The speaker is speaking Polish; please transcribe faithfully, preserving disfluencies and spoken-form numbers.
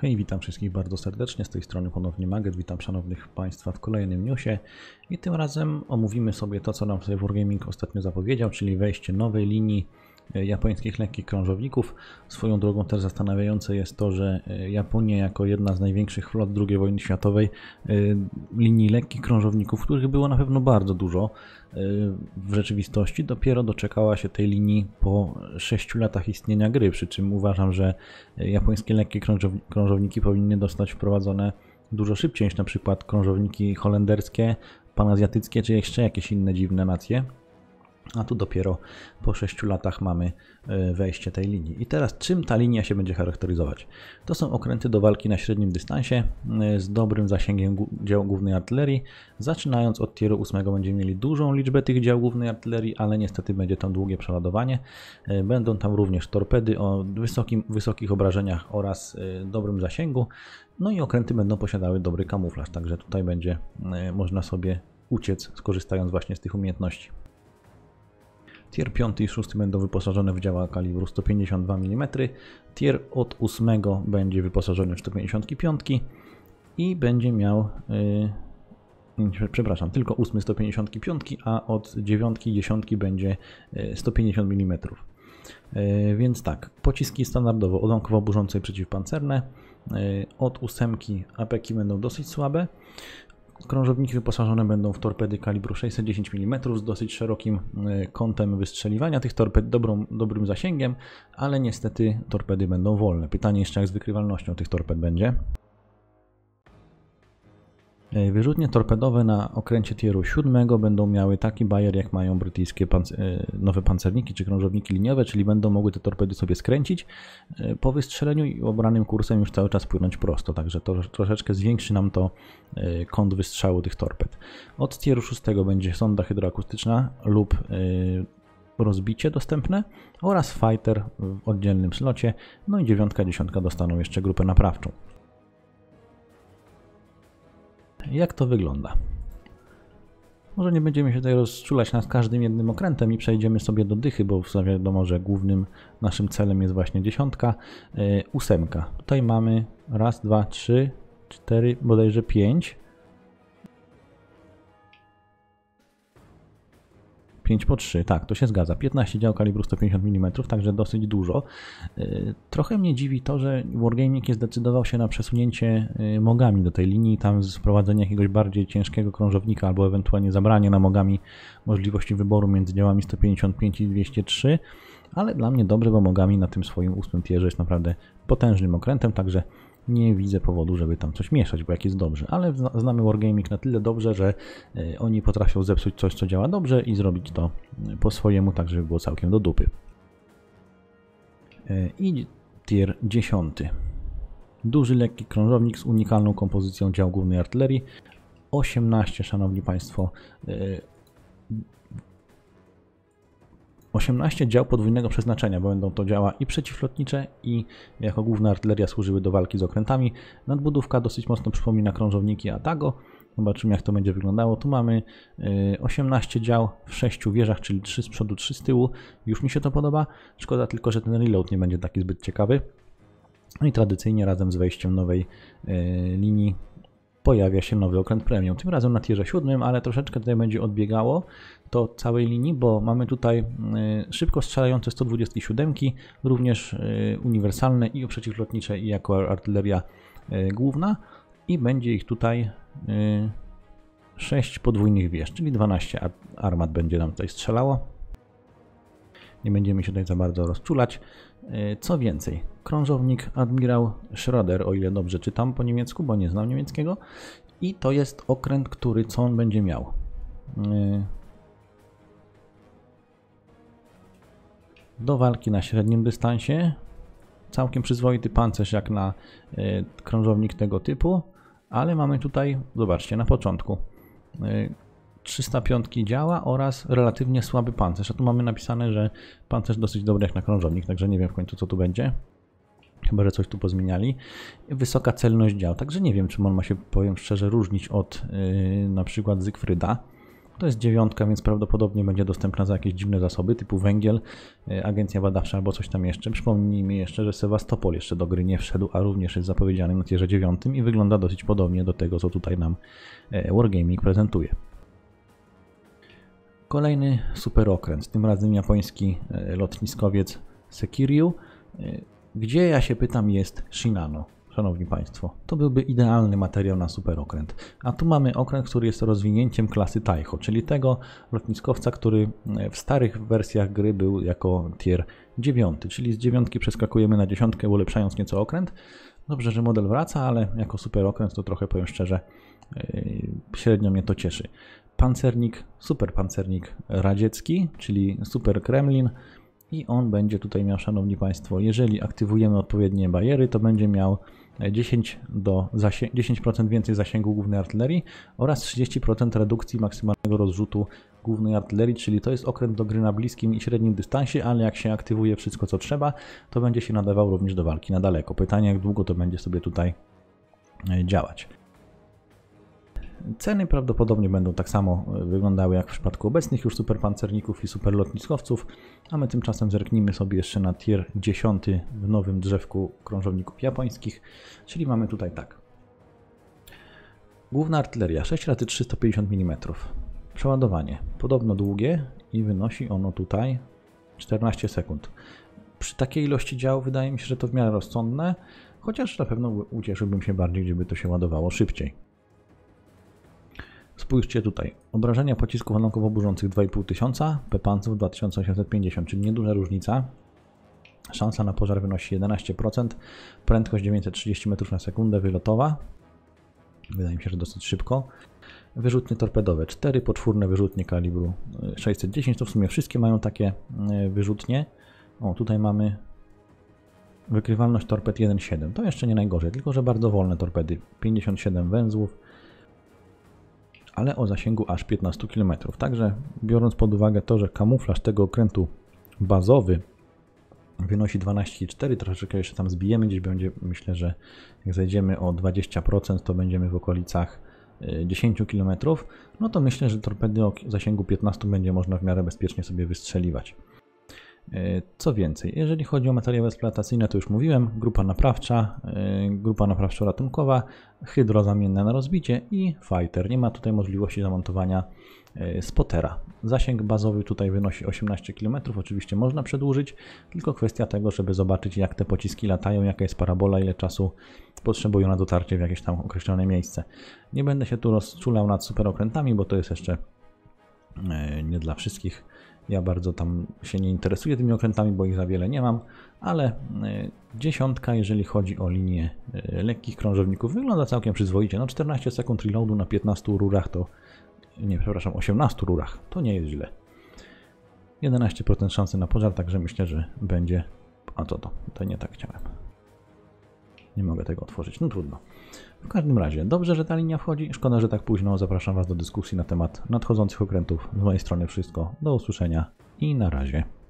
Hej, witam wszystkich bardzo serdecznie, z tej strony ponownie Magget, witam szanownych Państwa w kolejnym newsie i tym razem omówimy sobie to, co nam tutaj Wargaming ostatnio zapowiedział, czyli wejście nowej linii japońskich lekkich krążowników. Swoją drogą też zastanawiające jest to, że Japonia jako jedna z największych flot drugiej wojny światowej linii lekkich krążowników, których było na pewno bardzo dużo, w rzeczywistości dopiero doczekała się tej linii po sześciu latach istnienia gry, przy czym uważam, że japońskie lekkie krążowniki powinny zostać wprowadzone dużo szybciej niż na przykład krążowniki holenderskie, panazjatyckie czy jeszcze jakieś inne dziwne nacje. A tu dopiero po sześciu latach mamy wejście tej linii. I teraz czym ta linia się będzie charakteryzować? To są okręty do walki na średnim dystansie z dobrym zasięgiem dział głównej artylerii. Zaczynając od tieru ósmego będziemy mieli dużą liczbę tych dział głównej artylerii, ale niestety będzie tam długie przeładowanie. Będą tam również torpedy o wysokim, wysokich obrażeniach oraz dobrym zasięgu. No i okręty będą posiadały dobry kamuflaż, także tutaj będzie można sobie uciec, skorzystając właśnie z tych umiejętności. Tier piąty i szósty będą wyposażone w działa kalibru sto pięćdziesiąt dwa milimetry. Tier od ósmego będzie wyposażony w sto pięćdziesiąt pięć i będzie miał, yy, przepraszam, tylko ósmy sto pięćdziesiąt pięć, a od dziewiątki i dziesiątki będzie sto pięćdziesiąt milimetrów. Yy, więc tak, pociski standardowo odłamkowo-burzące i przeciwpancerne. Yy, od ósemki apeki będą dosyć słabe. Krążowniki wyposażone będą w torpedy kalibru sześćset dziesięć milimetrów z dosyć szerokim kątem wystrzeliwania tych torped, dobrą, dobrym zasięgiem, ale niestety torpedy będą wolne. Pytanie jeszcze, jak z wykrywalnością tych torped będzie. Wyrzutnie torpedowe na okręcie tieru siódmego będą miały taki bajer, jak mają brytyjskie panc nowe pancerniki czy krążowniki liniowe, czyli będą mogły te torpedy sobie skręcić po wystrzeleniu i obranym kursem już cały czas płynąć prosto, także to troszeczkę zwiększy nam to kąt wystrzału tych torped. Od tieru szóstego będzie sonda hydroakustyczna lub rozbicie dostępne oraz fighter w oddzielnym slocie, no i dziewiątka, dziesiątka dostaną jeszcze grupę naprawczą. Jak to wygląda? Może nie będziemy się tutaj rozczulać nad każdym jednym okrętem i przejdziemy sobie do dychy, bo wiadomo, że głównym naszym celem jest właśnie dziesiątka, yy, ósemka. Tutaj mamy raz, dwa, trzy, cztery, bodajże pięć. pięć po trzy, tak, to się zgadza. piętnaście dział kalibru sto pięćdziesiąt milimetrów, także dosyć dużo. Trochę mnie dziwi to, że Wargaming nie zdecydował się na przesunięcie mogami do tej linii, tam wprowadzenie jakiegoś bardziej ciężkiego krążownika albo ewentualnie zabranie na mogami możliwości wyboru między działami sto pięćdziesiąt pięć i dwieście trzy, ale dla mnie dobrze, bo mogami na tym swoim ósmym tierze jest naprawdę potężnym okrętem, także nie widzę powodu, żeby tam coś mieszać, bo jak jest dobrze, ale znamy Wargaming na tyle dobrze, że oni potrafią zepsuć coś, co działa dobrze i zrobić to po swojemu, tak żeby było całkiem do dupy. I tier dziesiąty. Duży, lekki krążownik z unikalną kompozycją dział głównej artylerii. osiemnaście, szanowni Państwo, osiemnaście dział podwójnego przeznaczenia, bo będą to działa i przeciwlotnicze, i jako główna artyleria służyły do walki z okrętami. Nadbudówka dosyć mocno przypomina krążowniki Atago. Zobaczymy, jak to będzie wyglądało. Tu mamy osiemnaście dział w sześciu wieżach, czyli trzy z przodu, trzy z tyłu. Już mi się to podoba. Szkoda tylko, że ten reload nie będzie taki zbyt ciekawy. No i tradycyjnie razem z wejściem nowej linii pojawia się nowy okręt premium. Tym razem na tierze siódmym, ale troszeczkę tutaj będzie odbiegało to całej linii, bo mamy tutaj szybko strzelające sto dwadzieścia siedem, również uniwersalne i przeciwlotnicze, i jako artyleria główna, i będzie ich tutaj sześć podwójnych wież, czyli dwanaście armat będzie nam tutaj strzelało. Nie będziemy się tutaj za bardzo rozczulać. Co więcej, krążownik admirał Schroeder, o ile dobrze czytam po niemiecku, bo nie znam niemieckiego, i to jest okręt, który co on będzie miał? Do walki na średnim dystansie, całkiem przyzwoity pancerz jak na krążownik tego typu, ale mamy tutaj, zobaczcie, na początku trzysta pięć działa oraz relatywnie słaby pancerz, a tu mamy napisane, że pancerz dosyć dobry jak na krążownik, także nie wiem w końcu, co tu będzie. Chyba że coś tu pozmieniali. Wysoka celność dział, także nie wiem, czym on ma się, powiem szczerze, różnić od yy, na przykład Zygfryda. To jest dziewiątka, więc prawdopodobnie będzie dostępna za jakieś dziwne zasoby typu węgiel, agencja badawcza albo coś tam jeszcze. Przypomnijmy jeszcze, że Sewastopol jeszcze do gry nie wszedł, a również jest zapowiedziany na tierze dziewiątym i wygląda dosyć podobnie do tego, co tutaj nam Wargaming prezentuje. Kolejny super okręt, tym razem japoński lotniskowiec Sekiryu. Gdzie, ja się pytam, jest Shinano? Szanowni Państwo, to byłby idealny materiał na super okręt. A tu mamy okręt, który jest rozwinięciem klasy Taiho, czyli tego lotniskowca, który w starych wersjach gry był jako tier dziewiąty, czyli z dziewiątki przeskakujemy na dziesiątkę, ulepszając nieco okręt. Dobrze, że model wraca, ale jako super okręt to trochę, powiem szczerze, średnio mnie to cieszy. Pancernik, super pancernik radziecki, czyli super Kremlin. I on będzie tutaj miał, szanowni Państwo, jeżeli aktywujemy odpowiednie bariery, to będzie miał dziesięć procent więcej zasięgu głównej artylerii oraz trzydzieści procent redukcji maksymalnego rozrzutu głównej artylerii, czyli to jest okręt do gry na bliskim i średnim dystansie, ale jak się aktywuje wszystko co trzeba, to będzie się nadawał również do walki na daleko. Pytanie, jak długo to będzie sobie tutaj działać. Ceny prawdopodobnie będą tak samo wyglądały jak w przypadku obecnych już superpancerników i superlotniskowców, a my tymczasem zerknijmy sobie jeszcze na tier dziesiąty w nowym drzewku krążowników japońskich, czyli mamy tutaj tak. Główna artyleria sześć razy trzysta pięćdziesiąt milimetrów. Przeładowanie podobno długie i wynosi ono tutaj czternaście sekund. Przy takiej ilości dział wydaje mi się, że to w miarę rozsądne, chociaż na pewno ucieszyłbym się bardziej, gdyby to się ładowało szybciej. Spójrzcie tutaj, obrażenia pocisków ładunkowo burzących dwa i pół tysiąca, P-panców dwa tysiące osiemset pięćdziesiąt, czyli nieduża różnica. Szansa na pożar wynosi jedenaście procent, prędkość dziewięćset trzydzieści metrów na sekundę wylotowa, wydaje mi się, że dosyć szybko. Wyrzutnie torpedowe, cztery poczwórne wyrzutnie kalibru sześćset dziesięć, to w sumie wszystkie mają takie wyrzutnie. O, tutaj mamy wykrywalność torped jeden przecinek siedem, to jeszcze nie najgorzej, tylko że bardzo wolne torpedy, pięćdziesiąt siedem węzłów, ale o zasięgu aż piętnaście kilometrów. Także biorąc pod uwagę to, że kamuflaż tego okrętu bazowy wynosi dwanaście przecinek cztery, troszeczkę jeszcze tam zbijemy, gdzieś będzie, myślę, że jak zejdziemy o dwadzieścia procent, to będziemy w okolicach dziesięć kilometrów, no to myślę, że torpedy o zasięgu piętnaście będzie można w miarę bezpiecznie sobie wystrzeliwać. Co więcej, jeżeli chodzi o materiały eksploatacyjne, to już mówiłem, grupa naprawcza, grupa naprawczo-ratunkowa, hydro zamienne na rozbicie i fighter. Nie ma tutaj możliwości zamontowania spotera. Zasięg bazowy tutaj wynosi osiemnaście kilometrów, oczywiście można przedłużyć, tylko kwestia tego, żeby zobaczyć, jak te pociski latają, jaka jest parabola, ile czasu potrzebują na dotarcie w jakieś tam określone miejsce. Nie będę się tu rozczulał nad superokrętami, bo to jest jeszcze nie dla wszystkich. Ja bardzo tam się nie interesuję tymi okrętami, bo ich za wiele nie mam, ale dziesiątka, jeżeli chodzi o linię lekkich krążowników, wygląda całkiem przyzwoicie. No czternaście sekund reloadu na piętnastu rurach to, nie, przepraszam, osiemnastu rurach, to nie jest źle. jedenaście procent szansy na pożar, także myślę, że będzie... A co to? To nie tak chciałem. Nie mogę tego otworzyć, no trudno. W każdym razie, dobrze, że ta linia wchodzi. Szkoda, że tak późno. Zapraszam Was do dyskusji na temat nadchodzących okrętów. Z mojej strony wszystko. Do usłyszenia i na razie.